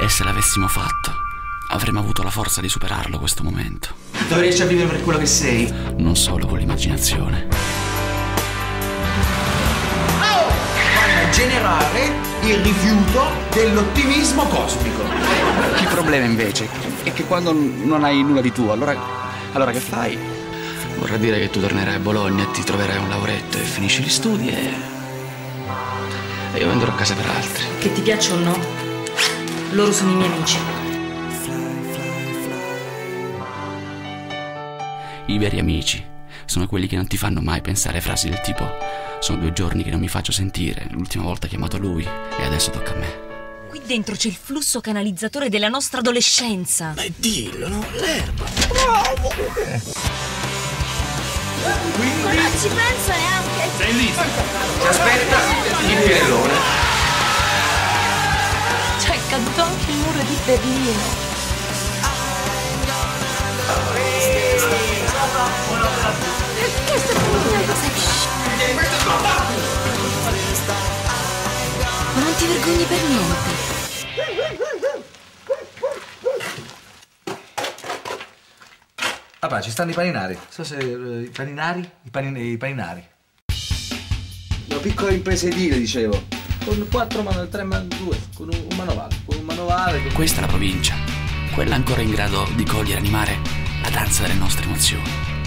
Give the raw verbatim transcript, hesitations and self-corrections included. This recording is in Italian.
E se l'avessimo fatto, avremmo avuto la forza di superarlo questo momento. Dove riesci a vivere per quello che sei? Non solo con l'immaginazione. Oh! Vai a generare il rifiuto dell'ottimismo cosmico. Il problema invece è che quando non hai nulla di tuo, allora, allora che fai? Vorrà dire che tu tornerai a Bologna e ti troverai un lavoretto e finisci gli studi e... e io venderò casa per altri. Che ti piaccia o no, loro sono i miei amici. I veri amici sono quelli che non ti fanno mai pensare frasi del tipo: sono due giorni che non mi faccio sentire, l'ultima volta ho chiamato lui e adesso tocca a me. Qui dentro c'è il flusso canalizzatore della nostra adolescenza. Ma dillo, no? L'erba. Bravo! Quindi... Ma non ci penso neanche. Sei lì. Ti aspetta il piellone. C'è caduto anche il muro di Berlino. Che sta facendo? Ma non ti vergogni per niente. Papà, ci stanno i paninari. So se uh, i paninari? I, panin i paninari. Una piccola impresa edile, dicevo. Con quattro man tre man due, con un, un manovale. Con un manovale. Con... Questa è la provincia, quella ancora in grado di cogliere e animare la danza delle nostre emozioni.